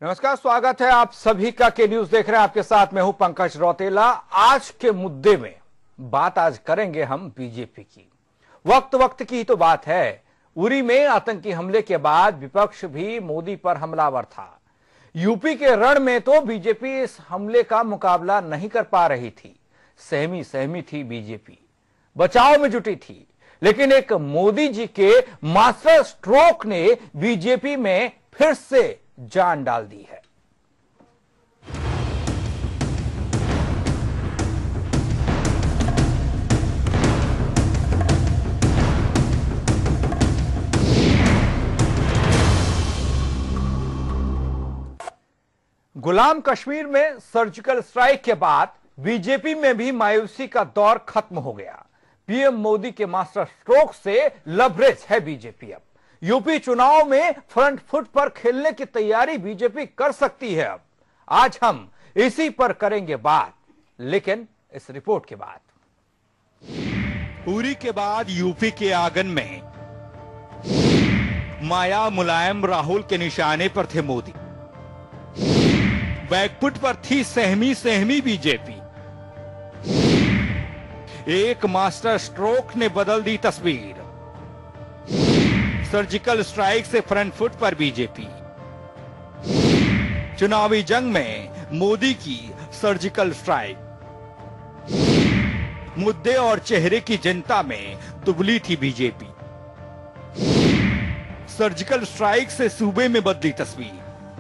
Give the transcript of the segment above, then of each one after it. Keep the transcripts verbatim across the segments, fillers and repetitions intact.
नमस्कार, स्वागत है आप सभी का के न्यूज देख रहे हैं। आपके साथ मैं हूं पंकज रौतेला। आज के मुद्दे में बात आज करेंगे हम बीजेपी की। वक्त वक्त की तो बात है। उरी में आतंकी हमले के बाद विपक्ष भी मोदी पर हमलावर था। यूपी के रण में तो बीजेपी इस हमले का मुकाबला नहीं कर पा रही थी। सहमी सहमी थी बीजेपी, बचाव में जुटी थी। लेकिन एक मोदी जी के मास्टर स्ट्रोक ने बीजेपी में फिर से जान डाल दी है। गुलाम कश्मीर में सर्जिकल स्ट्राइक के बाद बीजेपी में भी मायूसी का दौर खत्म हो गया। पीएम मोदी के मास्टर स्ट्रोक से लबरेज है बीजेपी। अब यूपी चुनाव में फ्रंट फुट पर खेलने की तैयारी बीजेपी कर सकती है। अब आज हम इसी पर करेंगे बात, लेकिन इस रिपोर्ट के बाद। उरी के बाद यूपी के आंगन में माया, मुलायम, राहुल के निशाने पर थे मोदी। बैकफुट पर थी सहमी सहमी बीजेपी। एक मास्टर स्ट्रोक ने बदल दी तस्वीर। सर्जिकल स्ट्राइक से फ्रंट फुट पर बीजेपी। चुनावी जंग में मोदी की सर्जिकल स्ट्राइक। मुद्दे और चेहरे की जनता में दुबली थी बीजेपी। सर्जिकल स्ट्राइक से सूबे में बदली तस्वीर।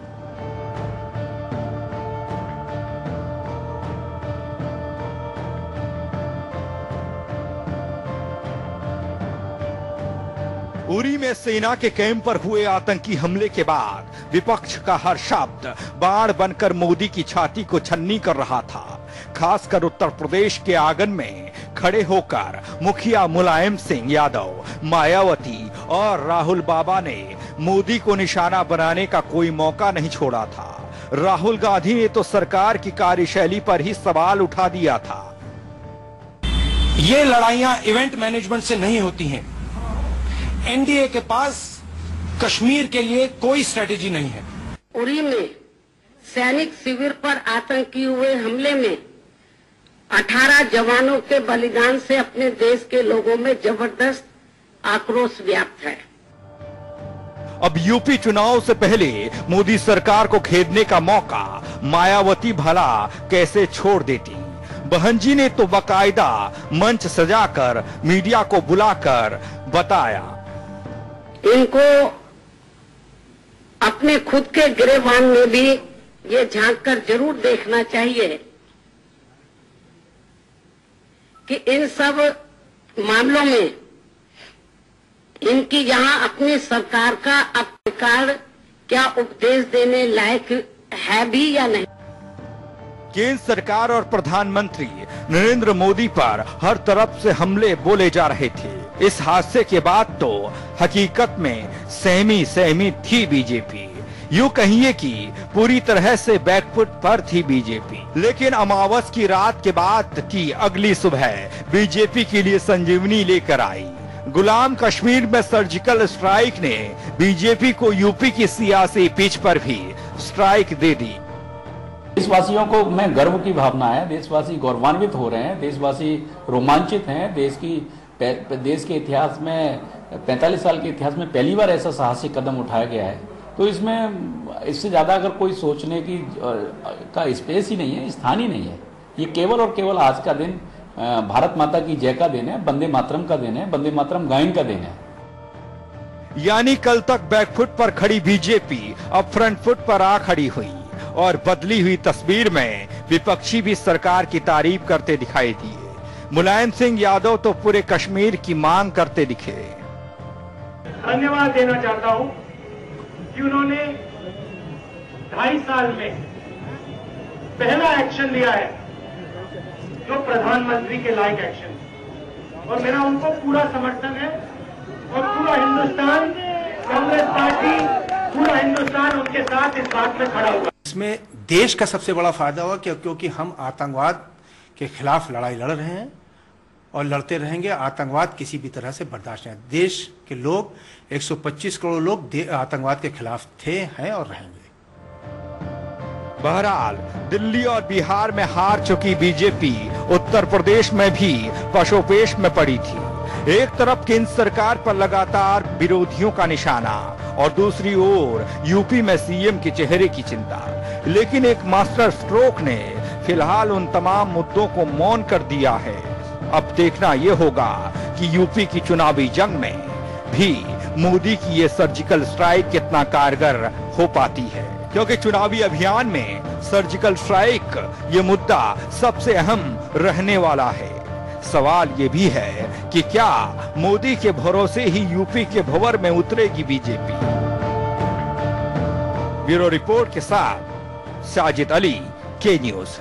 उरी में सेना के कैंप पर हुए आतंकी हमले के बाद विपक्ष का हर शब्द बाण बनकर मोदी की छाती को छन्नी कर रहा था। खासकर उत्तर प्रदेश के आंगन में खड़े होकर मुखिया मुलायम सिंह यादव, मायावती और राहुल बाबा ने मोदी को निशाना बनाने का कोई मौका नहीं छोड़ा था। राहुल गांधी ने तो सरकार की कार्यशैली पर ही सवाल उठा दिया था। ये लड़ाइयां इवेंट मैनेजमेंट से नहीं होती हैं। एनडीए के पास कश्मीर के लिए कोई स्ट्रेटेजी नहीं है। उरी में सैनिक शिविर पर आतंकी हुए हमले में अठारह जवानों के बलिदान से अपने देश के लोगों में जबरदस्त आक्रोश व्याप्त है। अब यूपी चुनाव से पहले मोदी सरकार को खेदने का मौका मायावती भला कैसे छोड़ देती। बहन जी ने तो बाकायदा मंच सजाकर मीडिया को बुलाकर बताया, इनको अपने खुद के गिरेबान में भी ये झांक कर जरूर देखना चाहिए कि इन सब मामलों में इनकी यहाँ अपनी सरकार का अधिकार क्या उपदेश देने लायक है भी या नहीं। केंद्र सरकार और प्रधानमंत्री नरेंद्र मोदी पर हर तरफ से हमले बोले जा रहे थे। इस हादसे के बाद तो हकीकत में सहमी सहमी थी बीजेपी। यूं कहिए कि पूरी तरह से बैकफुट पर थी बीजेपी। लेकिन अमावस की रात के बाद की अगली सुबह बीजेपी के लिए संजीवनी लेकर आई। गुलाम कश्मीर में सर्जिकल स्ट्राइक ने बीजेपी को यूपी की सियासी पिच पर भी स्ट्राइक दे दी। देशवासियों को में गर्व की भावना है। देशवासी गौरवान्वित हो रहे हैं, देशवासी रोमांचित हैं। देश की देश के इतिहास में पैंतालीस साल के इतिहास में पहली बार ऐसा साहसिक कदम उठाया गया है। तो इसमें इससे ज्यादा अगर कोई सोचने की का स्पेस ही नहीं है, स्थान ही नहीं है। ये केवल और केवल आज का दिन भारत माता की जय का दिन है, वंदे मातरम का दिन है, वंदे मातरम गायन का दिन है। यानी कल तक बैकफुट पर खड़ी बीजेपी अब फ्रंट फुट पर आ खड़ी हुई और बदली हुई तस्वीर में विपक्षी भी सरकार की तारीफ करते दिखाई दिए। मुलायम सिंह यादव तो पूरे कश्मीर की मांग करते दिखे। धन्यवाद देना चाहता हूं कि उन्होंने ढाई साल में पहला एक्शन लिया है जो प्रधानमंत्री के लायक एक्शन, और मेरा उनको पूरा समर्थन है। और पूरा हिंदुस्तान, कांग्रेस पार्टी, पूरा हिंदुस्तान उनके साथ इस बात में खड़ा हुआ। इसमें देश का सबसे बड़ा फायदा हुआ क्योंकि हम आतंकवाद के खिलाफ लड़ाई लड़ रहे हैं और लड़ते रहेंगे। आतंकवाद किसी भी तरह से बर्दाश्त नहीं। देश के लोग एक सौ पच्चीस करोड़ लोग आतंकवाद के खिलाफ थे, हैं और रहेंगे। बहरहाल दिल्ली और बिहार में हार चुकी बीजेपी उत्तर प्रदेश में भी पशोपेश में पड़ी थी। एक तरफ केंद्र सरकार पर लगातार विरोधियों का निशाना और दूसरी ओर यूपी में सीएम के चेहरे की चिंता। लेकिन एक मास्टर स्ट्रोक ने फिलहाल उन तमाम मुद्दों को मौन कर दिया है। अब देखना यह होगा कि यूपी की चुनावी जंग में भी मोदी की ये सर्जिकल स्ट्राइक कितना कारगर हो पाती है, क्योंकि चुनावी अभियान में सर्जिकल स्ट्राइक ये मुद्दा सबसे अहम रहने वाला है। सवाल ये भी है कि क्या मोदी के भरोसे ही यूपी के भंवर में उतरेगी बीजेपी। ब्यूरो रिपोर्ट के साथ साजिद अली, के न्यूज।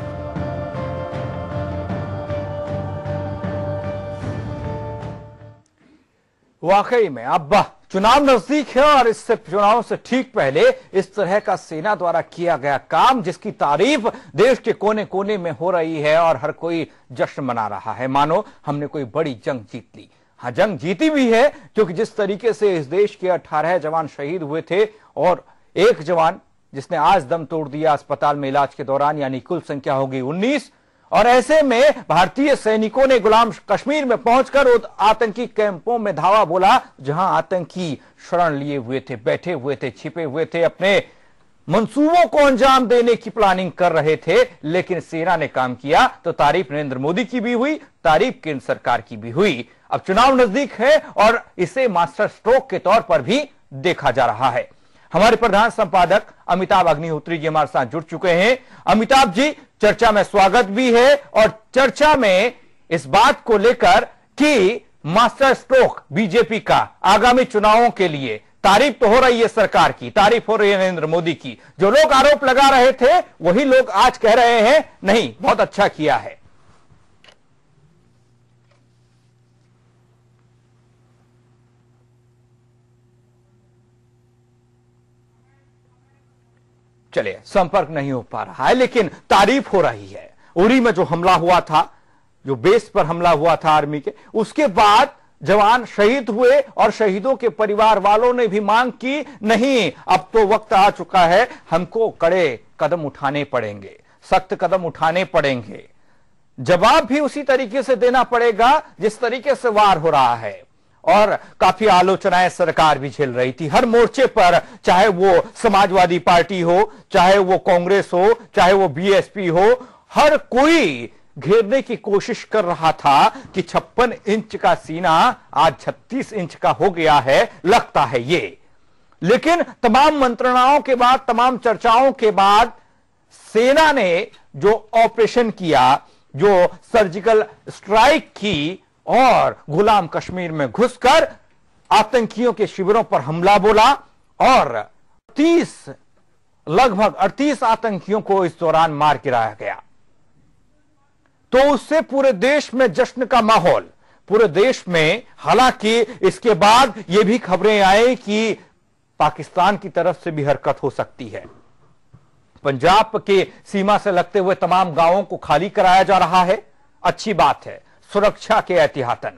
वाकई में अब चुनाव नजदीक है और इससे चुनाव से ठीक पहले इस तरह का सेना द्वारा किया गया काम, जिसकी तारीफ देश के कोने कोने में हो रही है और हर कोई जश्न मना रहा है, मानो हमने कोई बड़ी जंग जीत ली। हाँ, जंग जीती भी है, क्योंकि जिस तरीके से इस देश के अठारह जवान शहीद हुए थे और एक जवान जिसने आज दम तोड़ दिया अस्पताल में इलाज के दौरान, यानी कुल संख्या होगी उन्नीस। और ऐसे में भारतीय सैनिकों ने गुलाम कश्मीर में पहुंचकर आतंकी कैंपों में धावा बोला, जहां आतंकी शरण लिए हुए थे, बैठे हुए थे, छिपे हुए थे, अपने मंसूबों को अंजाम देने की प्लानिंग कर रहे थे। लेकिन सेना ने काम किया तो तारीफ नरेंद्र मोदी की भी हुई, तारीफ केंद्र सरकार की भी हुई। अब चुनाव नजदीक है और इसे मास्टर स्ट्रोक के तौर पर भी देखा जा रहा है। हमारे प्रधान संपादक अमिताभ अग्निहोत्री जी हमारे साथ जुड़ चुके हैं। अमिताभ जी, चर्चा में स्वागत भी है और चर्चा में इस बात को लेकर कि मास्टर स्ट्रोक बीजेपी का आगामी चुनावों के लिए, तारीफ तो हो रही है सरकार की, तारीफ हो रही है नरेंद्र मोदी की। जो लोग आरोप लगा रहे थे वही लोग आज कह रहे हैं नहीं, बहुत अच्छा किया है। चलिए, संपर्क नहीं हो पा रहा है, लेकिन तारीफ हो रही है। उरी में जो हमला हुआ था, जो बेस पर हमला हुआ था आर्मी के, उसके बाद जवान शहीद हुए और शहीदों के परिवार वालों ने भी मांग की, नहीं अब तो वक्त आ चुका है, हमको कड़े कदम उठाने पड़ेंगे, सख्त कदम उठाने पड़ेंगे। जवाब भी उसी तरीके से देना पड़ेगा जिस तरीके से वार हो रहा है। और काफी आलोचनाएं सरकार भी झेल रही थी हर मोर्चे पर, चाहे वो समाजवादी पार्टी हो, चाहे वो कांग्रेस हो, चाहे वो बीएसपी हो, हर कोई घेरने की कोशिश कर रहा था कि छप्पन इंच का सीना आज छत्तीस इंच का हो गया है, लगता है ये। लेकिन तमाम मंत्रणाओं के बाद, तमाम चर्चाओं के बाद सेना ने जो ऑपरेशन किया, जो सर्जिकल स्ट्राइक की और गुलाम कश्मीर में घुसकर आतंकियों के शिविरों पर हमला बोला और तीस लगभग अड़तीस आतंकियों को इस दौरान मार गिराया गया, तो उससे पूरे देश में जश्न का माहौल, पूरे देश में। हालांकि इसके बाद यह भी खबरें आई कि पाकिस्तान की तरफ से भी हरकत हो सकती है। पंजाब के सीमा से लगते हुए तमाम गांवों को खाली कराया जा रहा है, अच्छी बात है, सुरक्षा के एहतियातन।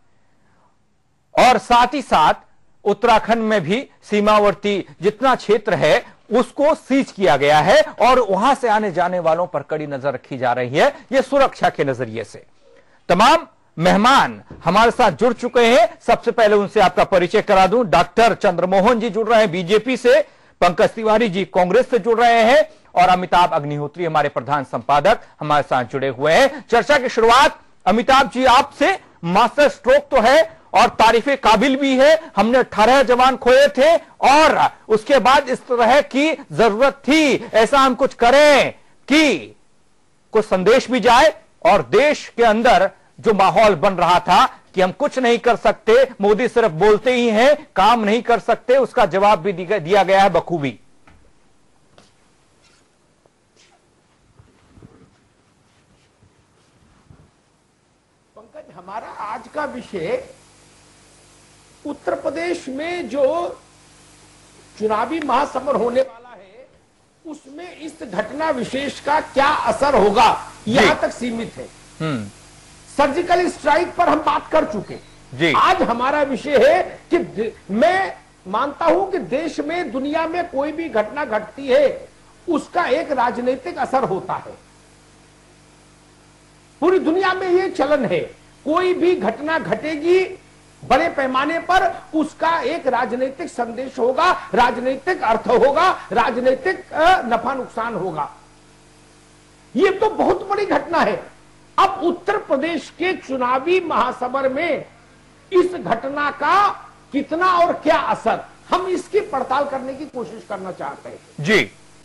और साथ ही साथ उत्तराखंड में भी सीमावर्ती जितना क्षेत्र है उसको सीज किया गया है और वहां से आने जाने वालों पर कड़ी नजर रखी जा रही है, यह सुरक्षा के नजरिए से। तमाम मेहमान हमारे साथ जुड़ चुके हैं। सबसे पहले उनसे आपका परिचय करा दूं। डॉक्टर चंद्रमोहन जी जुड़ रहे हैं बीजेपी से, पंकज तिवारी जी कांग्रेस से जुड़ रहे हैं और अमिताभ अग्निहोत्री हमारे प्रधान संपादक हमारे साथ जुड़े हुए हैं। चर्चा की शुरुआत अमिताभ जी आपसे। मास्टर स्ट्रोक तो है और तारीफे काबिल भी है, हमने अठारह जवान खोए थे और उसके बाद इस तरह की जरूरत थी, ऐसा हम कुछ करें कि कुछ संदेश भी जाए। और देश के अंदर जो माहौल बन रहा था कि हम कुछ नहीं कर सकते, मोदी सिर्फ बोलते ही हैं, काम नहीं कर सकते, उसका जवाब भी दिया गया है बखूबी। पंकज, हमारा आज का विषय उत्तर प्रदेश में जो चुनावी महासमर होने वाला है उसमें इस घटना विशेष का क्या असर होगा, यहां तक सीमित है। सर्जिकल स्ट्राइक पर हम बात कर चुके जी। आज हमारा विषय है कि मैं मानता हूं कि देश में, दुनिया में कोई भी घटना घटती है उसका एक राजनीतिक असर होता है। पूरी दुनिया में यह चलन है, कोई भी घटना घटेगी बड़े पैमाने पर उसका एक राजनीतिक संदेश होगा, राजनीतिक अर्थ होगा, राजनीतिक नफा नुकसान होगा। यह तो बहुत बड़ी घटना है। अब उत्तर प्रदेश के चुनावी महासमर में इस घटना का कितना और क्या असर, हम इसकी पड़ताल करने की कोशिश करना चाहते हैं। जी,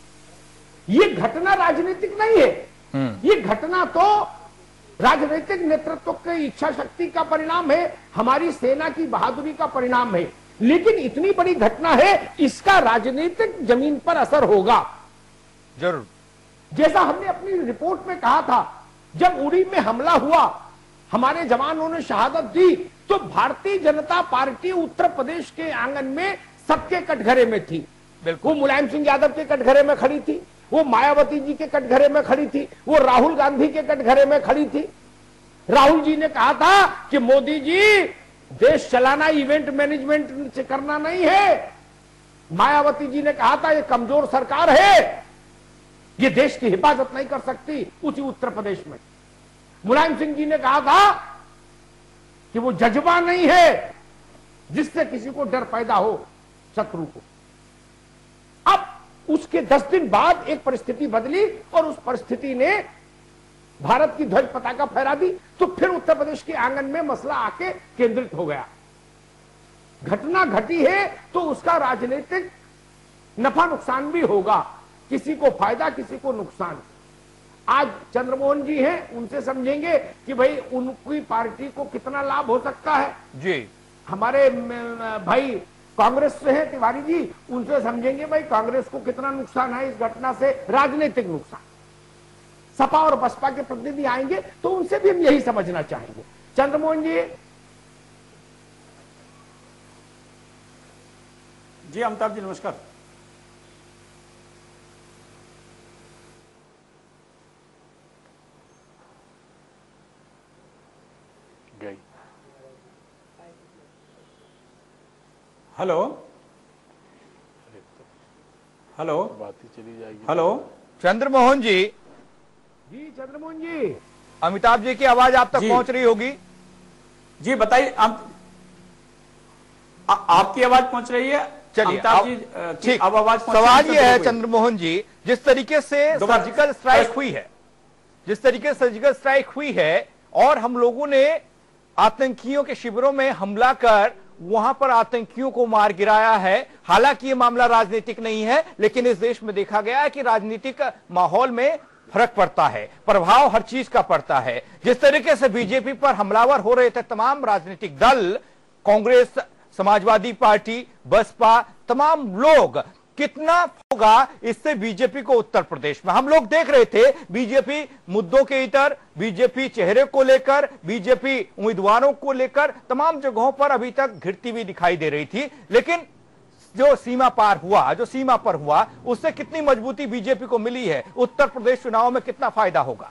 ये घटना राजनीतिक नहीं है, ये घटना तो राजनीतिक नेतृत्व की इच्छा शक्ति का परिणाम है, हमारी सेना की बहादुरी का परिणाम है। लेकिन इतनी बड़ी घटना है, इसका राजनीतिक जमीन पर असर होगा जरूर। जैसा हमने अपनी रिपोर्ट में कहा था, जब उड़ी में हमला हुआ, हमारे जवानों ने शहादत दी, तो भारतीय जनता पार्टी उत्तर प्रदेश के आंगन में सबके कटघरे में थी। वो मुलायम सिंह यादव के कटघरे में खड़ी थी, वो मायावती जी के कटघरे में खड़ी थी, वो राहुल गांधी के कटघरे में खड़ी थी। राहुल जी ने कहा था कि मोदी जी, देश चलाना इवेंट मैनेजमेंट से करना नहीं है। मायावती जी ने कहा था ये कमजोर सरकार है, ये देश की हिफाजत नहीं कर सकती उसी उत्तर प्रदेश में। मुलायम सिंह जी ने कहा था कि वो जज्बा नहीं है जिससे किसी को डर पैदा हो शत्रु को। अब उसके दस दिन बाद एक परिस्थिति बदली और उस परिस्थिति ने भारत की ध्वज पताका फहरा दी, तो फिर उत्तर प्रदेश के आंगन में मसला आके केंद्रित हो गया। घटना घटी है तो उसका राजनीतिक नफा नुकसान भी होगा, किसी को फायदा किसी को नुकसान। आज चंद्रमोहन जी हैं, उनसे समझेंगे कि भाई उनकी पार्टी को कितना लाभ हो सकता है। जी, हमारे भाई कांग्रेस से हैं तिवारी जी, उनसे समझेंगे भाई कांग्रेस को कितना नुकसान है इस घटना से, राजनीतिक नुकसान। सपा और बसपा के प्रतिनिधि आएंगे तो उनसे भी हम यही समझना चाहेंगे। चंद्रमोहन जी। जी अमिताभ जी नमस्कार। गई हेलो हेलो बात ही चली जाएगी। हेलो चंद्रमोहन जी। जी चंद्रमोहन जी, अमिताभ जी की आवाज आप तक पहुंच रही होगी। जी बताइए, आप आ, आपकी आवाज पहुंच रही है? चलिए अमिताभ जी ठीक। अब आवाज सवाल यह है चंद्रमोहन जी, जिस तरीके से सर्जिकल स्ट्राइक हुई है, जिस तरीके से सर्जिकल स्ट्राइक हुई है और हम लोगों ने आतंकियों के शिविरों में हमला कर वहां पर आतंकियों को मार गिराया है। हालांकि यह मामला राजनीतिक नहीं है, लेकिन इस देश में देखा गया है कि राजनीतिक माहौल में फर्क पड़ता है, प्रभाव हर चीज का पड़ता है। जिस तरीके से बीजेपी पर हमलावर हो रहे थे तमाम राजनीतिक दल, कांग्रेस, समाजवादी पार्टी, बसपा, तमाम लोग, कितना होगा इससे बीजेपी को उत्तर प्रदेश में। हम लोग देख रहे थे बीजेपी मुद्दों के इतर, बीजेपी चेहरे को लेकर, बीजेपी उम्मीदवारों को लेकर तमाम जगहों पर अभी तक घिरती हुई दिखाई दे रही थी। लेकिन जो सीमा पार हुआ, जो सीमा पर हुआ, उससे कितनी मजबूती बीजेपी को मिली है, उत्तर प्रदेश चुनाव में कितना फायदा होगा?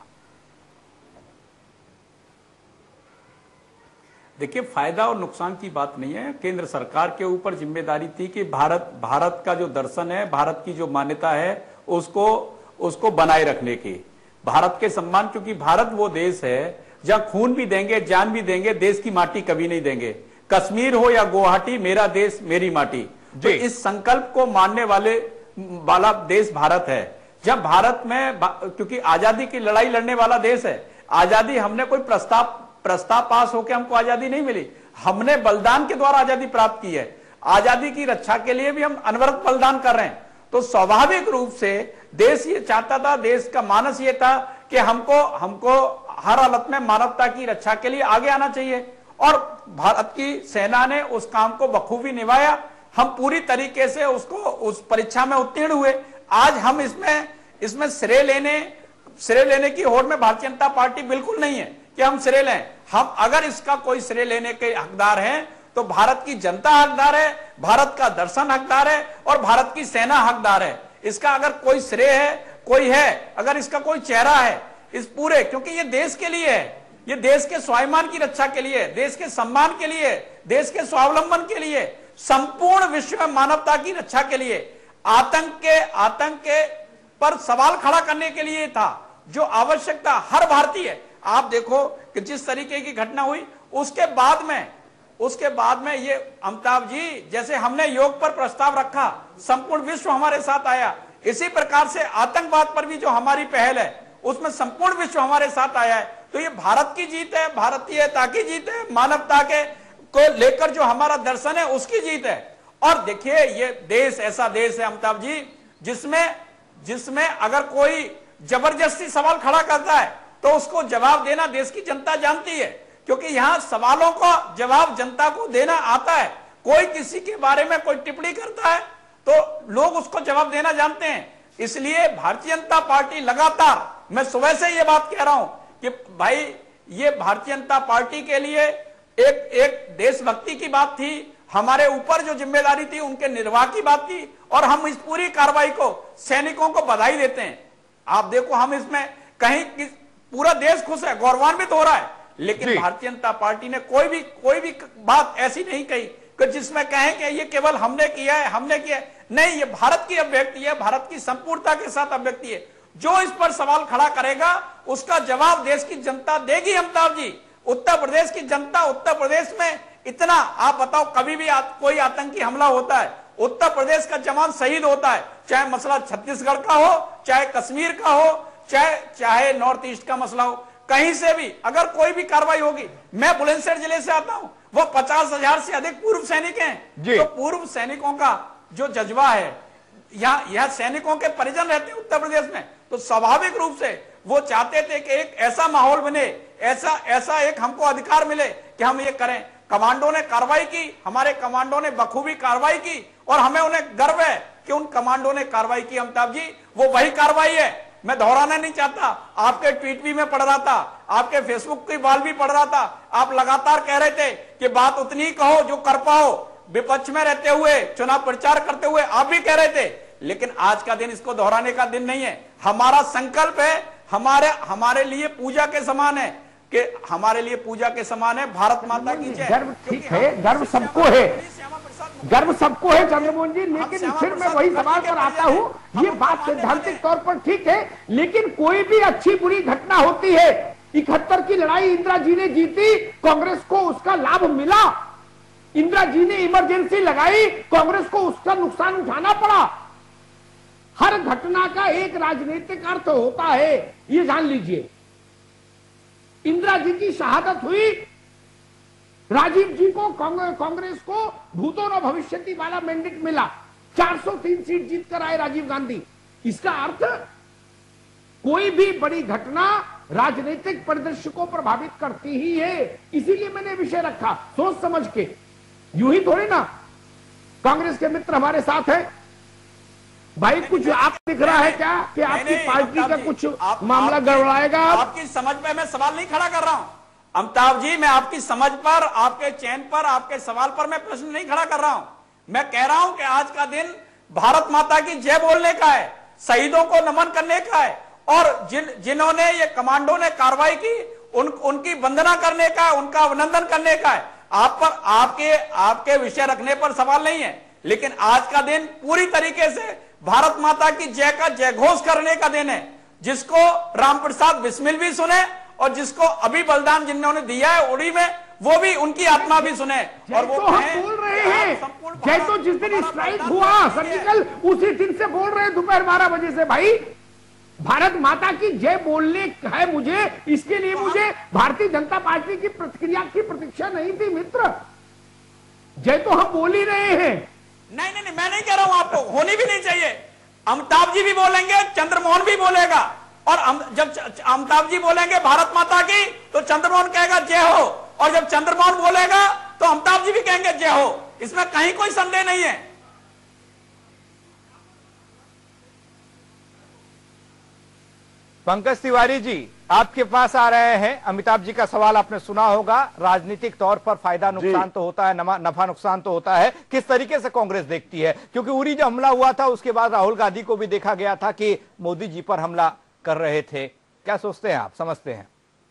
देखिए, फायदा और नुकसान की बात नहीं है। केंद्र सरकार के ऊपर जिम्मेदारी थी कि भारत भारत का जो दर्शन है, भारत की जो मान्यता है, उसको उसको बनाए रखने की, भारत के सम्मान, क्योंकि भारत वो देश है जहां खून भी देंगे, जान भी देंगे, देश की माटी कभी नहीं देंगे। कश्मीर हो या गुवाहाटी, मेरा देश मेरी माटी। तो इस संकल्प को मानने वाले वाला देश भारत है। जब भारत में, क्योंकि आजादी की लड़ाई लड़ने वाला देश है, आजादी हमने कोई प्रस्ताव प्रस्ताव पास होकर हमको आजादी नहीं मिली, हमने बलिदान के द्वारा आजादी प्राप्त की है। आजादी की रक्षा के लिए भी हम अनवरत बलिदान कर रहे हैं। तो स्वाभाविक रूप से देश ये चाहता था, देश का मानस ये था कि हमको हमको हर हालत में मानवता की रक्षा के लिए आगे आना चाहिए, और भारत की सेना ने उस काम को बखूबी निभाया। हम पूरी तरीके से उसको उस परीक्षा में उत्तीर्ण हुए। आज हम इसमें इसमें श्रेय लेने श्रेय लेने की होड़ में भारतीय जनता पार्टी बिल्कुल नहीं है कि हम श्रेय लें। हम अगर इसका कोई श्रेय लेने के हकदार हैं तो भारत की जनता हकदार है, भारत का दर्शन हकदार है, और भारत की सेना हकदार है। इसका अगर कोई श्रेय है, कोई है, अगर इसका कोई चेहरा है इस पूरे, क्योंकि ये देश के लिए है, ये देश के स्वाभिमान की रक्षा के लिए, देश के सम्मान के लिए, देश के स्वावलंबन के लिए, संपूर्ण विश्व में मानवता की रक्षा के लिए, आतंक के आतंक के पर सवाल खड़ा करने के लिए था, जो आवश्यकता हर भारतीय। आप देखो कि जिस तरीके की घटना हुई उसके बाद में उसके बाद में ये अमिताभ जी, जैसे हमने योग पर प्रस्ताव रखा, संपूर्ण विश्व हमारे साथ आया, इसी प्रकार से आतंकवाद पर भी जो हमारी पहल है उसमें संपूर्ण विश्व हमारे साथ आया है। तो ये भारत की जीत है, भारतीयता की जीत है, मानवता के को लेकर जो हमारा दर्शन है उसकी जीत है। और देखिए ये देश ऐसा देश है अमिताभ जी, जिसमें जिसमें अगर कोई जबरदस्ती सवाल खड़ा करता है तो उसको जवाब देना देश की जनता जानती है, क्योंकि यहां सवालों का जवाब जनता को देना आता है। कोई किसी के बारे में कोई टिप्पणी करता है तो लोग उसको जवाब देना जानते हैं। इसलिए भारतीय जनता पार्टी लगातार, मैं सुबह से ये बात कह रहा हूं कि भाई ये भारतीय जनता पार्टी के लिए एक एक देशभक्ति की बात थी, हमारे ऊपर जो जिम्मेदारी थी उनके निर्वाह की बात थी, और हम इस पूरी कार्रवाई को सैनिकों को बधाई देते हैं। आप देखो हम इसमें कहीं पूरा देश खुश है, गौरवान्वित हो रहा है, लेकिन भारतीय जनता पार्टी ने कोई भी कोई भी बात ऐसी नहीं कही कि जिसमें कहें कि ये केवल हमने किया है हमने किया है। नहीं, ये भारत की अभिव्यक्ति है, भारत की संपूर्णता के साथ अभिव्यक्ति है। जो इस पर सवाल खड़ा करेगा उसका जवाब देश की जनता देगी। अमिताभ जी, उत्तर प्रदेश की जनता, उत्तर प्रदेश में इतना, आप बताओ कभी भी आ, कोई आतंकी हमला होता है, उत्तर प्रदेश का जवान शहीद होता है, चाहे मसला छत्तीसगढ़ का हो, चाहे कश्मीर का हो, चाहे चाहे नॉर्थ ईस्ट का मसला हो, कहीं से भी अगर कोई भी कार्रवाई होगी। मैं बुलंदशहर जिले से आता हूं, वो पचास हजार से अधिक पूर्व सैनिक हैं। तो पूर्व सैनिकों का जो जज्बा है, यहाँ यह सैनिकों के परिजन रहते हैं उत्तर प्रदेश में, तो स्वाभाविक रूप से वो चाहते थे कि एक ऐसा माहौल बने, ऐसा ऐसा एक हमको अधिकार मिले कि हम ये करें। कमांडो ने कार्रवाई की, हमारे कमांडो ने बखूबी कार्रवाई की, और हमें उन्हें गर्व है कि उन कमांडो ने कार्रवाई की। अमिताभ जी, वो वही कार्रवाई है, मैं दोहराना नहीं चाहता। आपके ट्वीट भी मैं पढ़ रहा था, आपके फेसबुक की बाल भी पढ़ रहा था, आप लगातार कह रहे थे कि बात उतनी कहो जो कर पाओ। विपक्ष में रहते हुए, चुनाव प्रचार करते हुए आप भी कह रहे थे, लेकिन आज का दिन इसको दोहराने का दिन नहीं है। हमारा संकल्प है, हमारे हमारे लिए पूजा के समान है, कि हमारे लिए पूजा के समान है भारत माता की जय। गर्व ठीक है, गर्व सबको है, गर्व सबको है चंद्रमोहन जी, लेकिन फिर मैं वही सवाल पर आता हूं। ये बात सैद्धांतिक तौर पर ठीक है, लेकिन कोई भी अच्छी बुरी घटना होती है। इकहत्तर की लड़ाई इंदिरा जी ने जीती, कांग्रेस को उसका लाभ मिला। इंदिरा जी ने इमरजेंसी लगाई, कांग्रेस को उसका नुकसान उठाना पड़ा। हर घटना का एक राजनीतिक अर्थ होता है, ये जान लीजिए। इंदिरा जी की शहादत हुई, राजीव जी को कांग्रेस को भूतो न भविष्यति वाला मैंडेट मिला, चार सौ तीन सीट जीत कर आए राजीव गांधी। इसका अर्थ कोई भी बड़ी घटना राजनीतिक परिदृश्य को प्रभावित करती ही है। इसीलिए मैंने विषय रखा सोच समझ के, यूं ही थोड़ी ना। कांग्रेस के मित्र हमारे साथ हैं भाई, कुछ आप दिख रहा है क्या कि आपकी पार्टी का कुछ मामला गड़बड़ाएगा? आपकी समझ पे मैं सवाल नहीं खड़ा कर रहा हूं अमिताभ जी, मैं आपकी समझ पर, आपके चयन पर, आपके सवाल पर मैं प्रश्न नहीं खड़ा कर रहा हूं। मैं कह रहा हूं कि आज का दिन भारत माता की जय बोलने का है, शहीदों को नमन करने का है, और जिन जिन्होंने ये कमांडो ने कार्रवाई की उन उनकी वंदना करने का, उनका अभिनंदन करने का है। आप पर आपके आपके विषय रखने पर सवाल नहीं है, लेकिन आज का दिन पूरी तरीके से भारत माता की जय का जय घोष करने का दिन है, जिसको रामप्रसाद बिस्मिल भी सुने, और जिसको अभी बलिदान जिन्होंने दिया है उड़ी में, वो भी, उनकी आत्मा भी सुने। और वो तो हम बोल रहे हैं, जय तो जिस दिन स्ट्राइक हुआ सर्जिकल, उसी दिन से बोल रहे हैं दोपहर बारह बजे से। भाई भारत माता की जय बोलने है मुझे, इसके लिए मुझे भारतीय जनता पार्टी की प्रतिक्रिया की प्रतीक्षा नहीं थी मित्र। जय तो हम बोल ही रहे हैं। नहीं नहीं नहीं, मैं नहीं कह रहा हूं, आपको होनी भी नहीं चाहिए। अमिताभ जी भी बोलेंगे, चंद्रमोहन भी बोलेगा, और जब अमिताभ जी बोलेंगे भारत माता की तो चंद्रमोहन कहेगा जय हो, और जब चंद्रमोहन बोलेगा तो अमिताभ जी भी कहेंगे जय हो। इसमें कहीं कोई संदेह नहीं है। पंकज तिवारी जी आपके पास आ रहे हैं। अमिताभ जी का सवाल आपने सुना होगा, राजनीतिक तौर पर फायदा नुकसान तो होता है, नफा नुकसान तो होता है, किस तरीके से कांग्रेस देखती है? क्योंकि उरी जब हमला हुआ था उसके बाद राहुल गांधी को भी देखा गया था कि मोदी जी पर हमला कर रहे थे। क्या सोचते हैं आप, समझते हैं?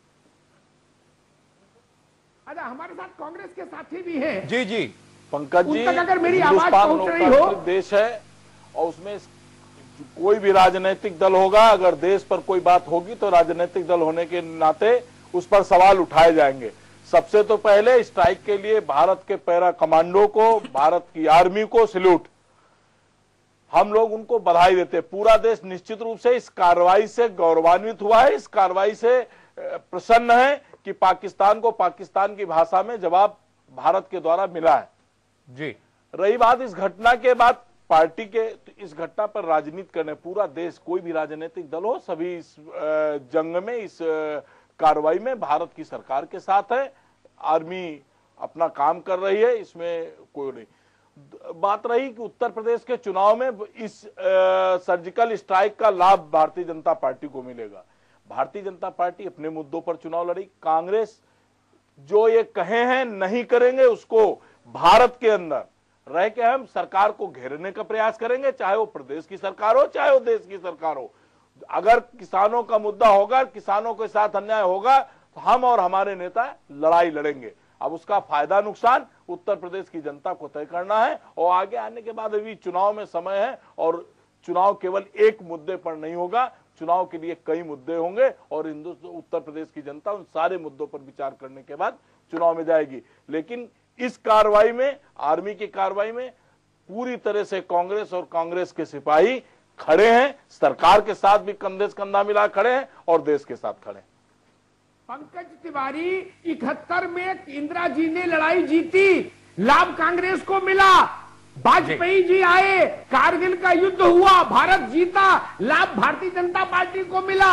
अच्छा, हमारे साथ कांग्रेस के साथी भी हैं। जी जी पंकज जी, अगर मेरी आवाज पहुंच रही हो, देश है और उसमें कोई भी राजनीतिक दल होगा, अगर देश पर कोई बात होगी तो राजनीतिक दल होने के नाते उस पर सवाल उठाए जाएंगे। सबसे तो पहले स्ट्राइक के लिए भारत के पैरा कमांडो को, भारत की आर्मी को सैल्यूट, हम लोग उनको बधाई देते हैं। पूरा देश निश्चित रूप से इस कार्रवाई से गौरवान्वित हुआ है, इस कार्रवाई से प्रसन्न है कि पाकिस्तान को पाकिस्तान की भाषा में जवाब भारत के द्वारा मिला है। जी, रही बात इस घटना के बाद पार्टी के, तो इस घटना पर राजनीति करने पूरा देश, कोई भी राजनीतिक दल हो, सभी इस जंग में, इस कार्रवाई में भारत की सरकार के साथ है। आर्मी अपना काम कर रही है, इसमें कोई नहीं। बात रही कि उत्तर प्रदेश के चुनाव में इस आ, सर्जिकल स्ट्राइक का लाभ भारतीय जनता पार्टी को मिलेगा। भारतीय जनता पार्टी अपने मुद्दों पर चुनाव लड़ी। कांग्रेस जो ये कहे हैं नहीं करेंगे, उसको भारत के अंदर रह के हम सरकार को घेरने का प्रयास करेंगे, चाहे वो प्रदेश की सरकार हो, चाहे वो देश की सरकार हो। अगर किसानों का मुद्दा होगा, किसानों के साथ अन्याय होगा, तो हम और हमारे नेता लड़ाई लड़ेंगे। अब उसका फायदा नुकसान उत्तर प्रदेश की जनता को तय करना है, और आगे आने के बाद अभी चुनाव में समय है, और चुनाव केवल एक मुद्दे पर नहीं होगा, चुनाव के लिए कई मुद्दे होंगे, और हिंदुस्तान उत्तर प्रदेश की जनता उन सारे मुद्दों पर विचार करने के बाद चुनाव में जाएगी। लेकिन इस कार्रवाई में, आर्मी की कार्रवाई में पूरी तरह से कांग्रेस और कांग्रेस के सिपाही खड़े हैं, सरकार के साथ भी कंधे से कंधा मिला खड़े हैं, और देश के साथ खड़े हैं। पंकज तिवारी, इकहत्तर में इंदिरा जी ने लड़ाई जीती, लाभ कांग्रेस को मिला। वाजपेयी जी आए, कारगिल का युद्ध हुआ, भारत जीता, लाभ भारतीय जनता पार्टी को मिला।